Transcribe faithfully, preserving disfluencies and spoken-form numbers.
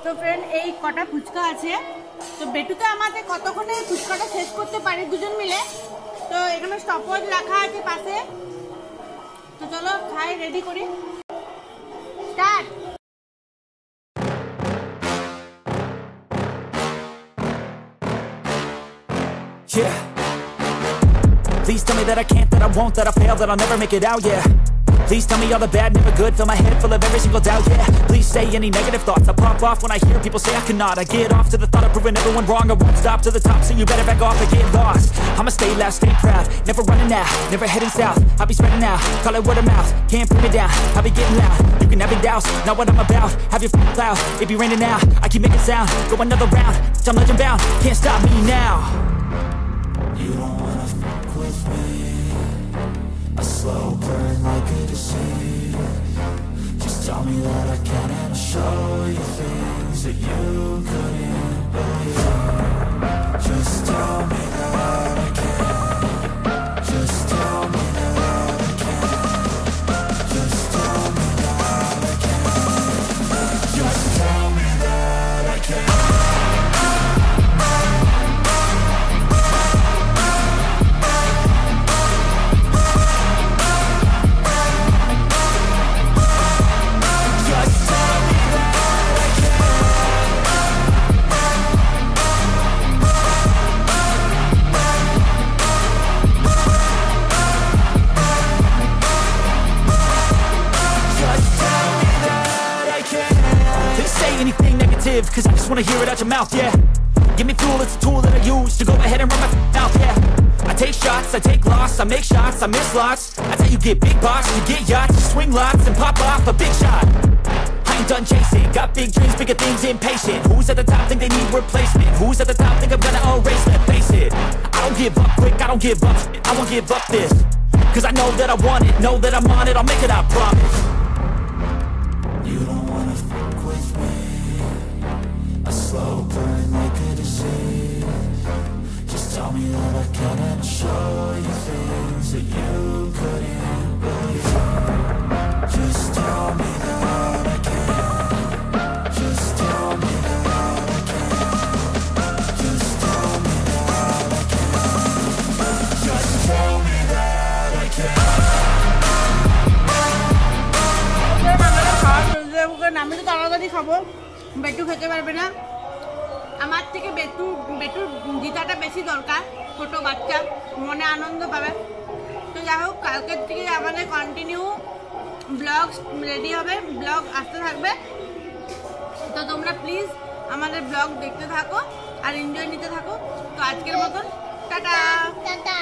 তো ফ্রেন্ড এই কটা ফুচকা আছে, তো বেটুতে আমাদের কতক্ষণে ফুচকাটা শেষ করতে পারি দুজন মিলে। তো এখানে স্টপওয়াচ রাখা আছে পাশে, তো চলো খাই, রেডি করি, start. Yeah. Please tell me that I can't, that I won't, that I fail, that I'll never make it out, yeah. Please tell me all the bad, never good, fill my head full of every single doubt, yeah. Please say any negative thoughts, I pop off when I hear people say I cannot. I get off to the thought of proving everyone wrong, I won't stop to the top, so you better back off and get lost. I'ma stay loud, stay proud, never running out, never heading south. I'll be spreading out, call it word of mouth, can't put me down, I'll be getting loud. You can have it douse, not what I'm about, have your f***ing cloud, it be raining now, I keep making sound, go another round, I'm legend bound, can't stop me now. You don't wanna fuck with me, a slow burn like a disease. Just tell me that I can and I'll show you things that you couldn't believe. Just tell me that I can. Just tell me that I can. Just tell me that I can. Just tell me that I can. Anything negative, cause I just wanna hear it out your mouth, yeah. Give me fuel, it's a tool that I use to go ahead and run my mouth, yeah. I take shots, I take loss, I make shots, I miss lots. That's how you get big boss, you get yachts, you swing lots and pop off a big shot. I ain't done chasing, got big dreams, bigger things, impatient. Who's at the top think they need replacement? Who's at the top think I'm gonna erase them? Face it, I don't give up quick, I don't give up shit, I won't give up this. Cause I know that I want it, know that I'm on it, I'll make it, I promise. You don't wanna fuck with me, a slow burn like a disease. Just tell me that I can and I'll show you things that you couldn't believe. Just tell me that I can. Just tell me that I can. Just tell me that I can. Just tell me that I can. আমি তো তাড়াতাড়ি খাবো, বেটু খেতে পারবে না। আমার থেকে বেটু বেটুর জিতাটা বেশি দরকার, ছোট বাচ্চা মনে আনন্দ পাবে। তো যাই হোক, কালকের থেকে আমাদের কন্টিনিউ ব্লগ রেডি হবে, ব্লগ আসতে থাকবে। তো তোমরা প্লিজ আমাদের ব্লগ দেখতে থাকো আর এনজয় নিতে থাকো। তো আজকের মতন টাটা টাটা।